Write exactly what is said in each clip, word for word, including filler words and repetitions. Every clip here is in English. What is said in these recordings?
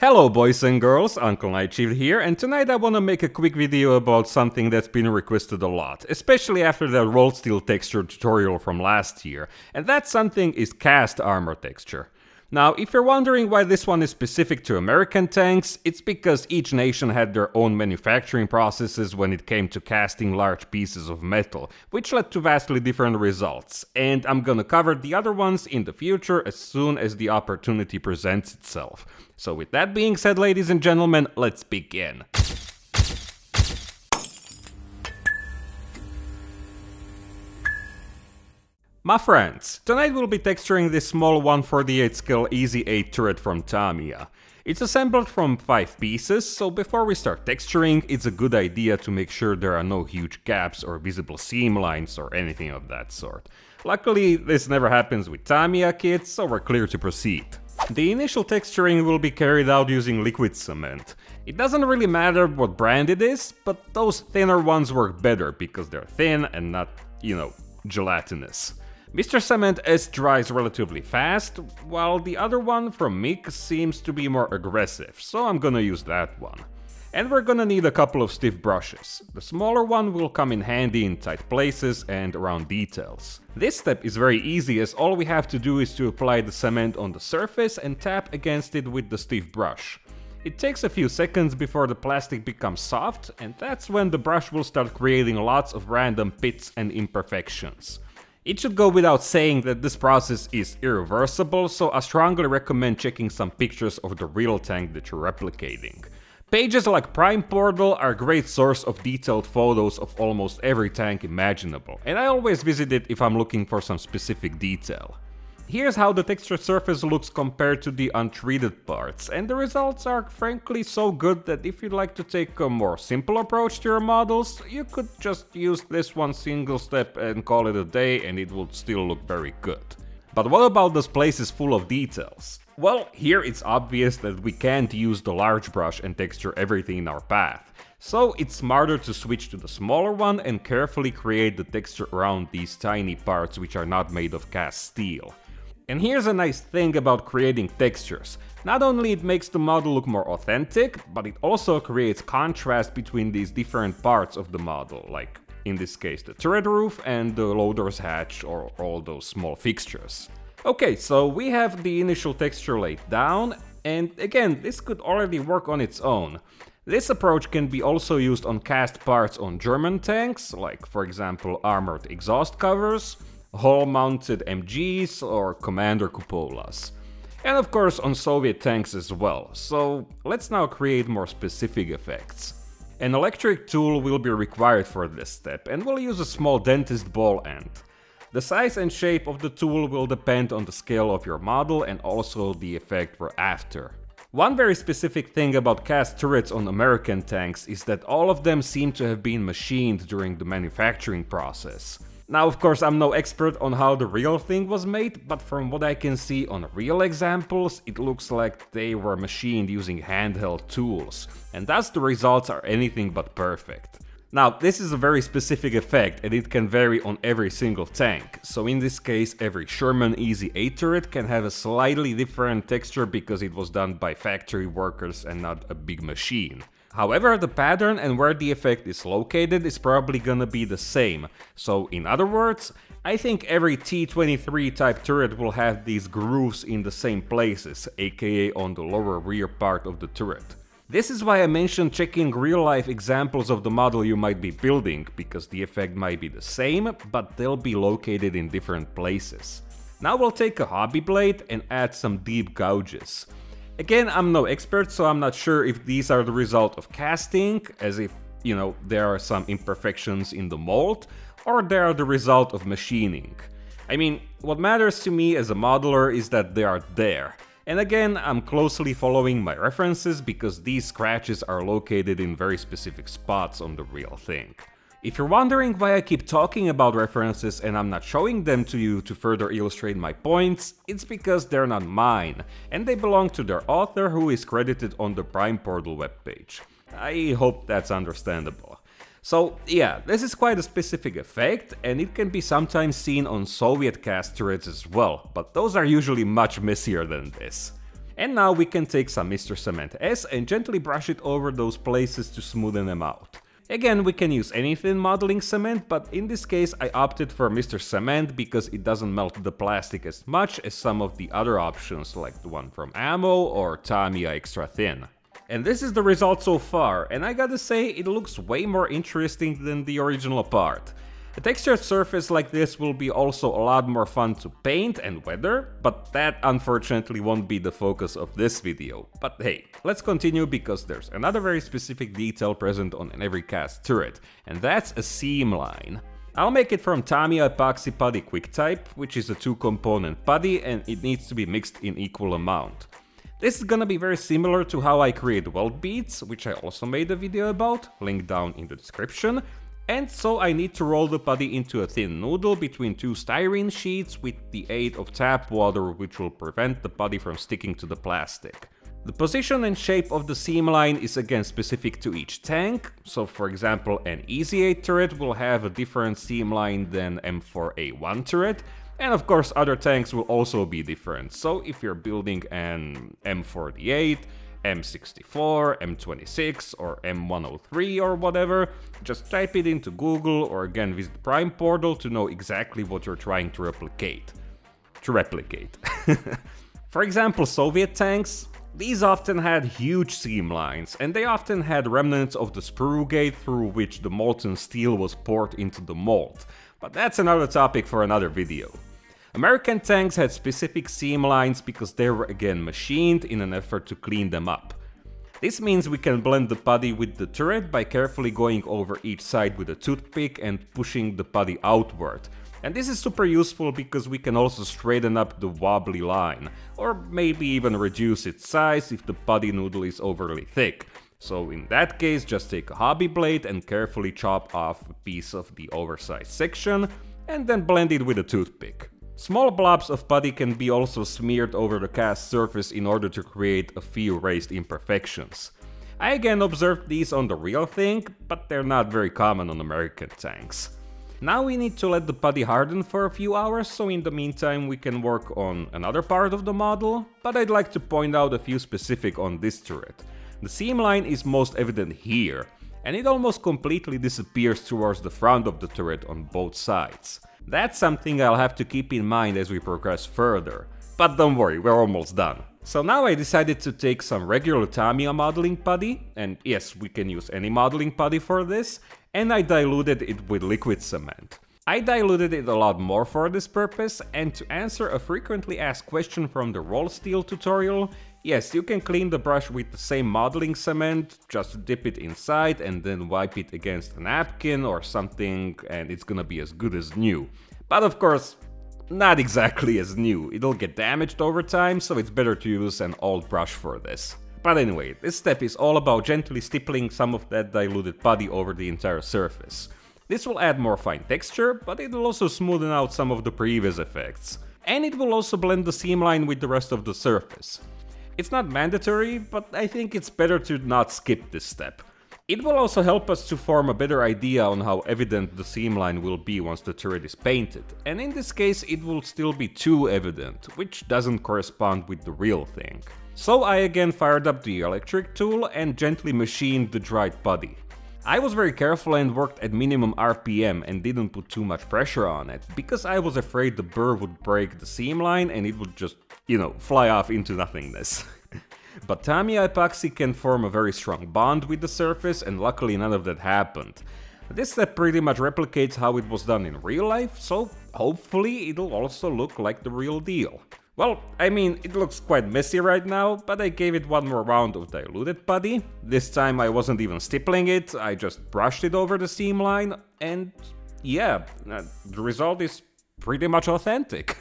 Hello boys and girls, Uncle Nightshift here, and tonight I wanna make a quick video about something that's been requested a lot, especially after the Rolled Steel texture tutorial from last year, and that something is cast armor texture. Now, if you're wondering why this one is specific to American tanks, it's because each nation had their own manufacturing processes when it came to casting large pieces of metal, which led to vastly different results, and I'm gonna cover the other ones in the future as soon as the opportunity presents itself. So with that being said, ladies and gentlemen, let's begin. My friends, tonight we'll be texturing this small one forty-eight scale Easy eight turret from Tamiya. It's assembled from five pieces, so before we start texturing, it's a good idea to make sure there are no huge gaps or visible seam lines or anything of that sort. Luckily, this never happens with Tamiya kits, so we're clear to proceed. The initial texturing will be carried out using liquid cement. It doesn't really matter what brand it is, but those thinner ones work better because they're thin and not, you know, gelatinous. Mister Cement S dries relatively fast, while the other one from M I C seems to be more aggressive, so I'm gonna use that one. And we're gonna need a couple of stiff brushes. The smaller one will come in handy in tight places and around details. This step is very easy, as all we have to do is to apply the cement on the surface and tap against it with the stiff brush. It takes a few seconds before the plastic becomes soft, and that's when the brush will start creating lots of random pits and imperfections. It should go without saying that this process is irreversible, so I strongly recommend checking some pictures of the real tank that you're replicating. Pages like Prime Portal are a great source of detailed photos of almost every tank imaginable, and I always visit it if I'm looking for some specific detail. Here's how the textured surface looks compared to the untreated parts, and the results are frankly so good that if you'd like to take a more simple approach to your models, you could just use this one single step and call it a day and it would still look very good. But what about those places full of details? Well, here it's obvious that we can't use the large brush and texture everything in our path, so it's smarter to switch to the smaller one and carefully create the texture around these tiny parts which are not made of cast steel. And here's a nice thing about creating textures. Not only it makes the model look more authentic, but it also creates contrast between these different parts of the model, like in this case the turret roof and the loader's hatch or all those small fixtures. Okay, so we have the initial texture laid down, and again, this could already work on its own. This approach can be also used on cast parts on German tanks, like for example armored exhaust covers, hull-mounted M Gs or commander cupolas. And of course on Soviet tanks as well, so let's now create more specific effects. An electric tool will be required for this step, and we'll use a small dentist ball end. The size and shape of the tool will depend on the scale of your model and also the effect we're after. One very specific thing about cast turrets on American tanks is that all of them seem to have been machined during the manufacturing process. Now, of course, I'm no expert on how the real thing was made, but from what I can see on real examples, it looks like they were machined using handheld tools, and thus the results are anything but perfect. Now, this is a very specific effect, and it can vary on every single tank, so in this case every Sherman Easy eight turret can have a slightly different texture because it was done by factory workers and not a big machine. However, the pattern and where the effect is located is probably gonna be the same, so in other words, I think every T twenty-three type turret will have these grooves in the same places, aka on the lower rear part of the turret. This is why I mentioned checking real-life examples of the model you might be building, because the effect might be the same, but they'll be located in different places. Now we'll take a hobby blade and add some deep gouges. Again, I'm no expert, so I'm not sure if these are the result of casting, as if, you know, there are some imperfections in the mold, or they are the result of machining. I mean, what matters to me as a modeler is that they are there. And again, I'm closely following my references because these scratches are located in very specific spots on the real thing. If you're wondering why I keep talking about references and I'm not showing them to you to further illustrate my points, it's because they're not mine, and they belong to their author who is credited on the Prime Portal webpage. I hope that's understandable. So yeah, this is quite a specific effect, and it can be sometimes seen on Soviet cast turrets as well, but those are usually much messier than this. And now we can take some Mister Cement S and gently brush it over those places to smoothen them out. Again, we can use any thin modeling cement, but in this case I opted for Mister Cement because it doesn't melt the plastic as much as some of the other options like the one from Ammo or Tamiya Extra Thin. And this is the result so far, and I gotta say it looks way more interesting than the original part. A textured surface like this will be also a lot more fun to paint and weather, but that unfortunately won't be the focus of this video. But hey, let's continue because there's another very specific detail present on every cast turret, and that's a seam line. I'll make it from Tamiya Epoxy Putty QuickType, which is a two-component putty and it needs to be mixed in equal amount. This is gonna be very similar to how I create weld beads, which I also made a video about, link down in the description. And so I need to roll the putty into a thin noodle between two styrene sheets with the aid of tap water, which will prevent the putty from sticking to the plastic. The position and shape of the seam line is again specific to each tank, so for example an E Z eight turret will have a different seam line than M four A one turret, and of course other tanks will also be different, so if you're building an M forty-eight, M sixty-four, M twenty-six or M one oh three or whatever, just type it into Google or again visit Prime Portal to know exactly what you're trying to replicate. To replicate. For example, Soviet tanks, these often had huge seam lines, and they often had remnants of the sprue gate through which the molten steel was poured into the mold. But that's another topic for another video. American tanks had specific seam lines because they were again machined in an effort to clean them up. This means we can blend the putty with the turret by carefully going over each side with a toothpick and pushing the putty outward. And this is super useful because we can also straighten up the wobbly line, or maybe even reduce its size if the putty noodle is overly thick. So in that case, just take a hobby blade and carefully chop off a piece of the oversized section, and then blend it with a toothpick. Small blobs of putty can be also smeared over the cast surface in order to create a few raised imperfections. I again observed these on the real thing, but they're not very common on American tanks. Now we need to let the putty harden for a few hours, so in the meantime we can work on another part of the model, but I'd like to point out a few specific on this turret. The seam line is most evident here, and it almost completely disappears towards the front of the turret on both sides. That's something I'll have to keep in mind as we progress further. But don't worry, we're almost done. So now I decided to take some regular Tamiya modeling putty, and yes, we can use any modeling putty for this, and I diluted it with liquid cement. I diluted it a lot more for this purpose, and to answer a frequently asked question from the roll steel tutorial, yes, you can clean the brush with the same modeling cement, just dip it inside and then wipe it against a napkin or something and it's gonna be as good as new. But of course, not exactly as new, it'll get damaged over time, so it's better to use an old brush for this. But anyway, this step is all about gently stippling some of that diluted putty over the entire surface. This will add more fine texture, but it will also smoothen out some of the previous effects. And it will also blend the seam line with the rest of the surface. It's not mandatory, but I think it's better to not skip this step. It will also help us to form a better idea on how evident the seam line will be once the turret is painted, and in this case it will still be too evident, which doesn't correspond with the real thing. So I again fired up the electric tool and gently machined the dried putty. I was very careful and worked at minimum R P M and didn't put too much pressure on it, because I was afraid the burr would break the seam line and it would just, you know, fly off into nothingness. But Tamiya epoxy can form a very strong bond with the surface, and luckily none of that happened. This step pretty much replicates how it was done in real life, so hopefully it'll also look like the real deal. Well, I mean, it looks quite messy right now, but I gave it one more round of diluted putty. This time I wasn't even stippling it, I just brushed it over the seam line, and yeah, uh, the result is pretty much authentic.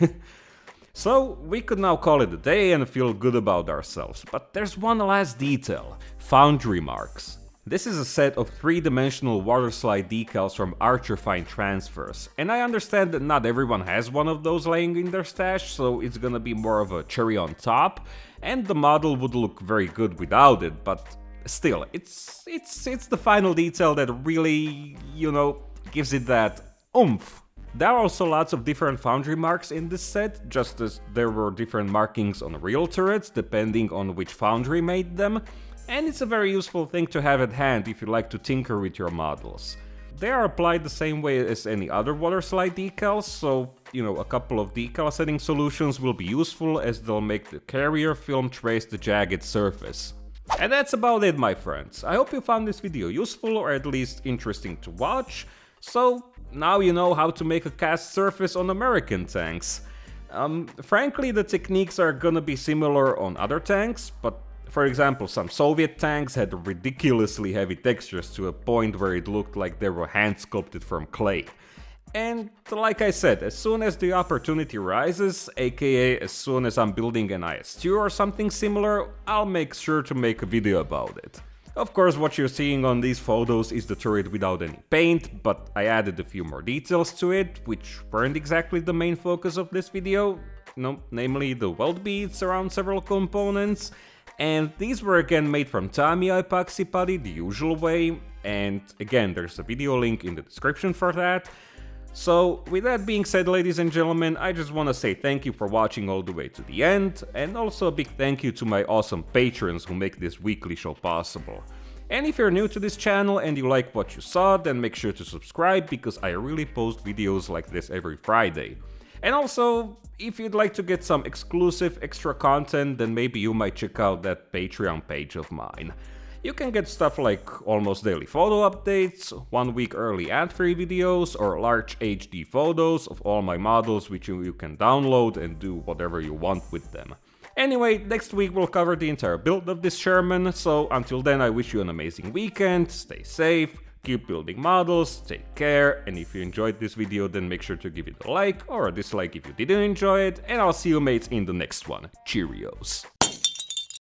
So we could now call it a day and feel good about ourselves, but there's one last detail: foundry marks. This is a set of three-dimensional waterslide decals from Archer Fine Transfers, and I understand that not everyone has one of those laying in their stash, so it's gonna be more of a cherry on top, and the model would look very good without it, but still, it's it's it's the final detail that really, you know, gives it that oomph. There are also lots of different foundry marks in this set, just as there were different markings on real turrets depending on which foundry made them, and it's a very useful thing to have at hand if you like to tinker with your models. They are applied the same way as any other water slide decals, so, you know, a couple of decal setting solutions will be useful as they'll make the carrier film trace the jagged surface. And that's about it, my friends. I hope you found this video useful or at least interesting to watch. So, now you know how to make a cast surface on American tanks. Um, frankly, the techniques are gonna be similar on other tanks, but for example, some Soviet tanks had ridiculously heavy textures to a point where it looked like they were hand sculpted from clay. And like I said, as soon as the opportunity rises, aka as soon as I'm building an I S two or something similar, I'll make sure to make a video about it. Of course, what you're seeing on these photos is the turret without any paint, but I added a few more details to it, which weren't exactly the main focus of this video, no, namely the weld beads around several components. And these were again made from Tamiya epoxy putty the usual way, and again there's a video link in the description for that. So with that being said, ladies and gentlemen, I just want to say thank you for watching all the way to the end, and also a big thank you to my awesome patrons who make this weekly show possible. And if you're new to this channel and you like what you saw, then make sure to subscribe, because I really post videos like this every Friday. And also, if you'd like to get some exclusive extra content, then maybe you might check out that Patreon page of mine. You can get stuff like almost daily photo updates, one week early ad-free videos, or large H D photos of all my models which you, you can download and do whatever you want with them. Anyway, next week we'll cover the entire build of this Sherman, so until then I wish you an amazing weekend, stay safe, keep building models, take care, and if you enjoyed this video then make sure to give it a like or a dislike if you didn't enjoy it, and I'll see you mates in the next one. Cheerios.